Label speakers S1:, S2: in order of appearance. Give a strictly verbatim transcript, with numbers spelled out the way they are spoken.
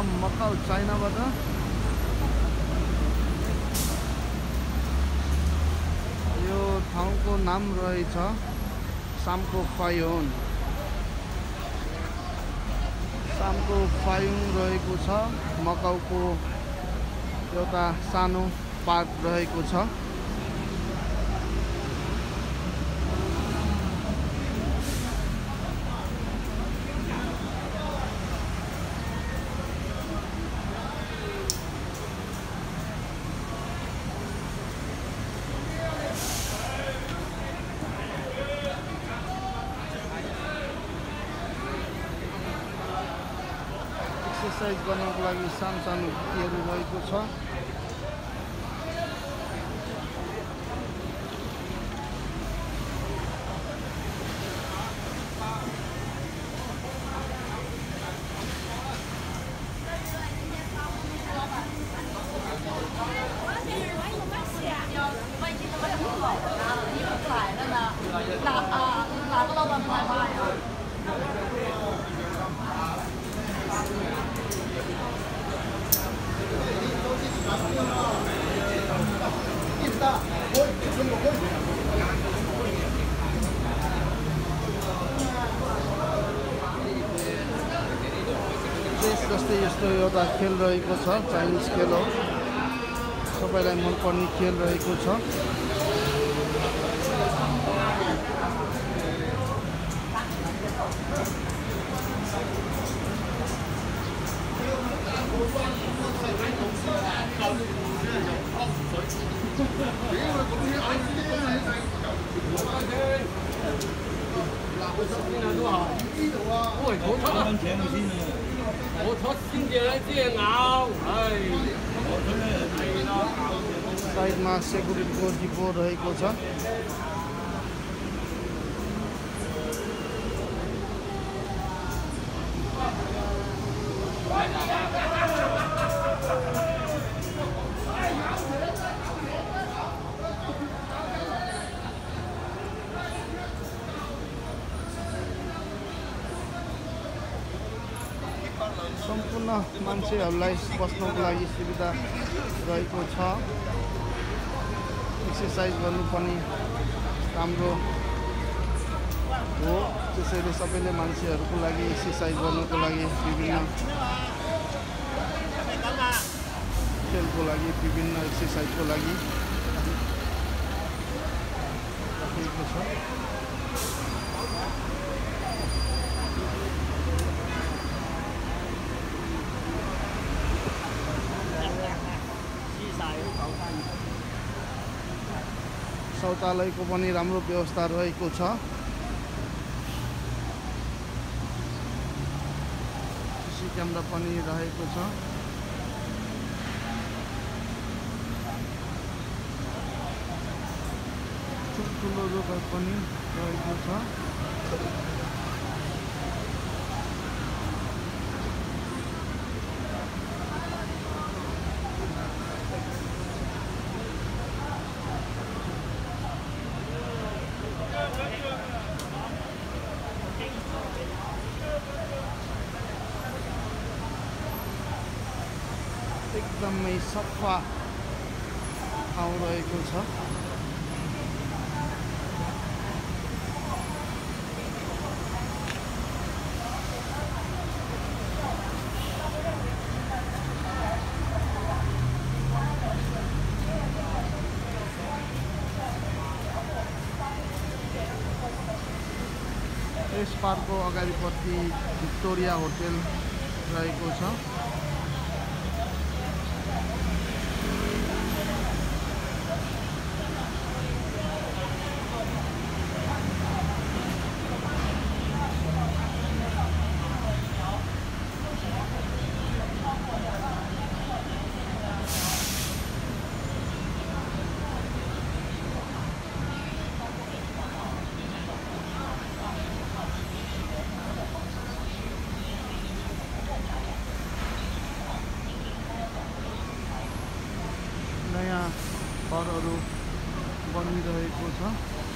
S1: From Macau चाइनाबाट। यो ठाउँको नाम रहेछ सामको फायोन। सामको फायोन रहेको छ। मकाउको एउटा सानो पार्क रहेको छ। एक्सरसाइज गर्नको लागि सानो सानो भित्तीहरू रहेको छ। चेस जस्तै यस्तो एउटा खेल रहेको छ। चाइनिज खेल हो। सबैलाई मनपर्ने खेल रहेको छ। साइडमा सेक्युरिटीको डिपो रहेको छ। सम्पूर्ण मान्छेहरूलाई बस्नको लागि सुविधा रहेको छ। एक्सरसाइज गर्नु पनि राम्रो हो। त्यसैले सबैले मान्छेहरूको लागि एक्सरसाइज गर्नुको लागि विभिन्न खेलको लागि विभिन्न एक्सरसाइजको लागि राखेको छ। शौचालयको पनि राम्रो व्यवस्था रहेको छ। सीसी क्यामेरा पनि रहेको छ। ठुलो दोकान पनि रहेको छ। एकदमै सफा ठाउँ रहेको छ। यस पार्कको अगाडिपट्टि भिक्टोरिया होटल रहेको छ। नयाँ घरहरू बनिरहेको छ।